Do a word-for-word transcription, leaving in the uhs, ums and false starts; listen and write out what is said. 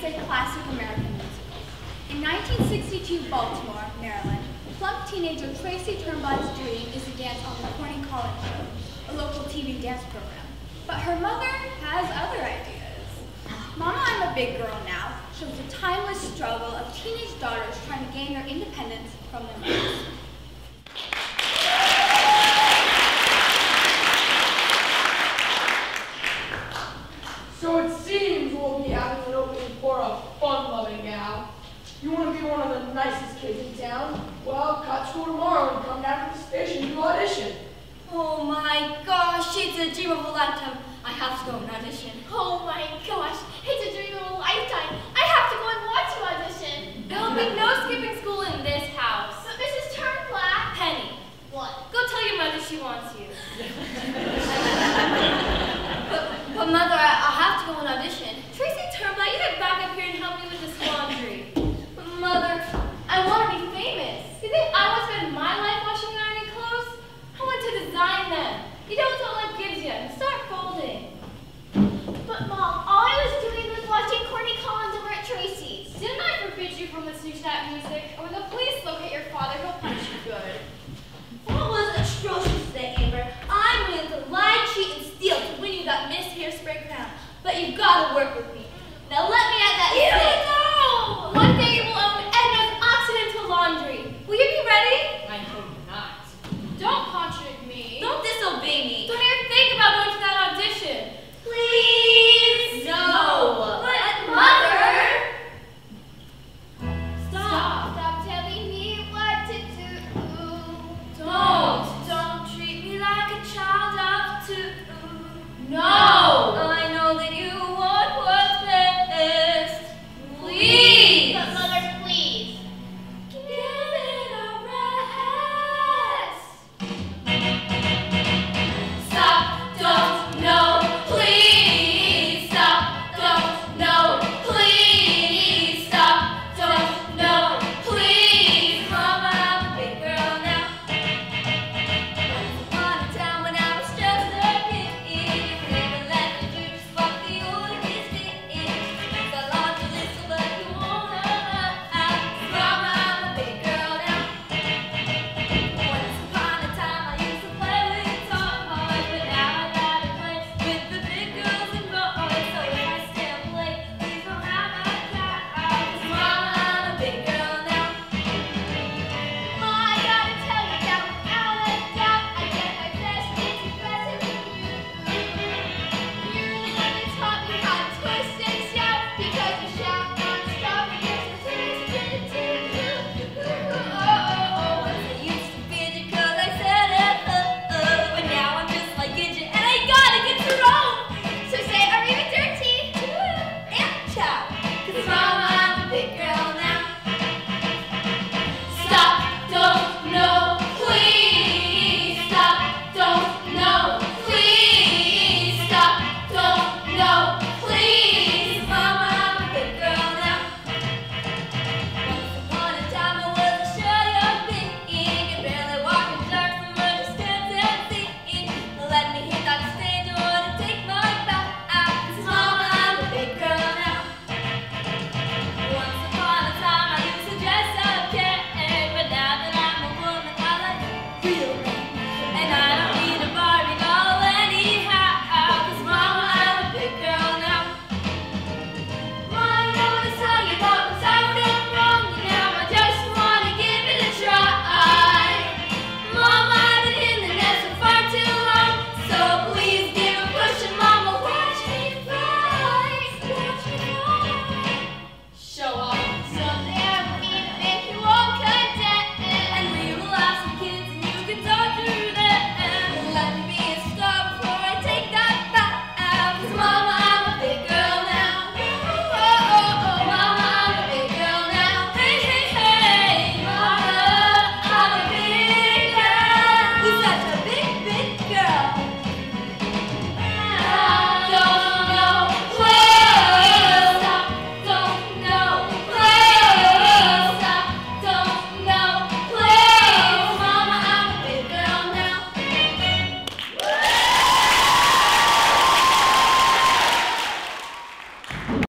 is a classic American musical. In nineteen sixty-two Baltimore, Maryland, plump teenager Tracy Turnblad's dream is to dance on the Corny Collins Show, a local T V dance program. But her mother has other ideas. Mama, I'm a Big Girl Now shows the timeless struggle of teenage daughters trying to gain their independence from their mothers. So it seems we'll be having an opening for a fun-loving gal. You want to be one of the nicest kids in town? Well, cut school tomorrow and come down to the station to audition. Oh my gosh, it's a dream of a lifetime. I have to go and audition. Oh my gosh, it's a dream of a lifetime. I have to go and watch you audition. There'll be no skipping school in this house. But Missus Turnblad. Penny. What? Go tell your mother she wants you. but, but mother, I, I'll have to go and audition. Tracy Turnblad, you get back up here and help me with this laundry. But mother, I want to be famous. You think I want to spend my life washing and ironing clothes? I want to design them. You know what life gives you. Start folding. But Mom, all I was doing was watching Corny Collins over at Tracy's. Didn't I forbid you from listening to that music? And when the police locate your father, he'll punish you good. That was atrocious today, Amber. I'm willing to lie, cheat, and steal to win you that Miss Hairspray crown. But you've got to work with me. Now let me at that. You know! One day